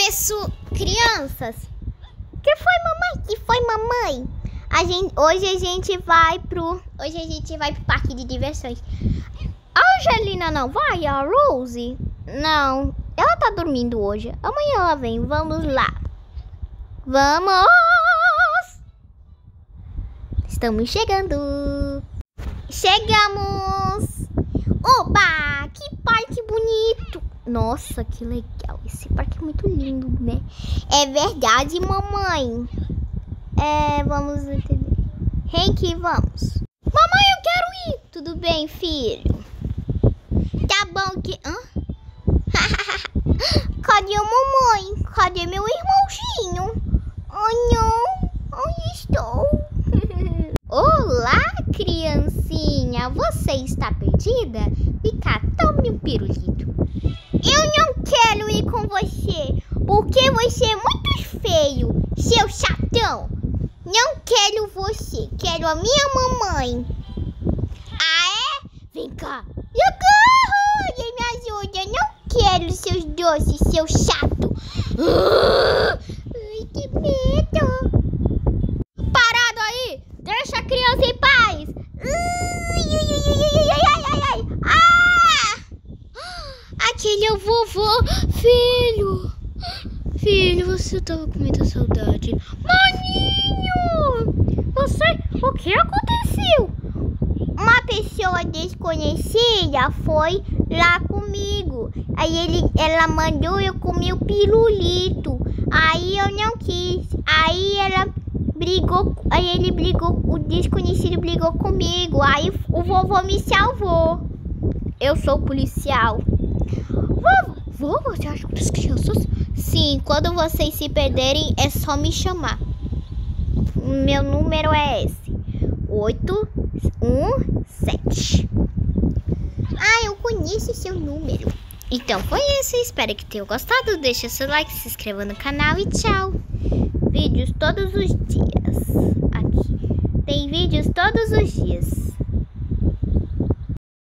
Crianças, que foi, mamãe? Que foi, mamãe? Hoje a gente vai pro parque de diversões. A Angelina não vai? A Rose? Não, ela tá dormindo hoje. Amanhã ela vem. Vamos lá. Vamos! Estamos chegando. Chegamos! Oba! Que parque bonito! Nossa, que legal. Esse parque é muito lindo, né? É verdade, mamãe. Vamos entender. Henk, vamos. Mamãe, eu quero ir. Tudo bem, filho? Tá bom que... Cadê a mamãe? Cadê meu irmãozinho? Oh, não. Onde estou? Olá, criancinha. Você está perdida? Vem cá, tome um pirulito. Eu não quero ir com você, porque você é muito feio, seu chatão. Não quero você, quero a minha mamãe. Ah, é? Vem cá. Socorro! Alguém me ajuda. Não quero seus doces, seu chato. Ai, que medo. Parado aí! Deixa a criança em paz. Aquele é o vovô. Filho, você tava com muita saudade. Maninho! O que aconteceu? Uma pessoa desconhecida foi lá comigo. Aí ela mandou eu comer o pirulito. Aí eu não quis. Aí ele brigou, o desconhecido brigou comigo. Aí o vovô me salvou. Eu sou policial. Vovô, você ajuda as crianças? Sim, quando vocês se perderem é só me chamar. Meu número é esse: 817. Eu conheço seu número. Então foi isso, espero que tenham gostado. Deixa seu like, se inscreva no canal e tchau. Vídeos todos os dias. Aqui tem vídeos todos os dias.